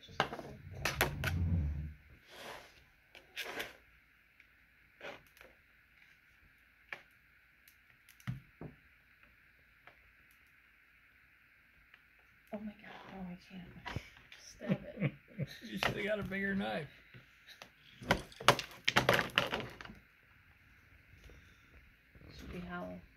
Oh my god, no, I can't. Stab it. You should have got a bigger knife. Should be hollow.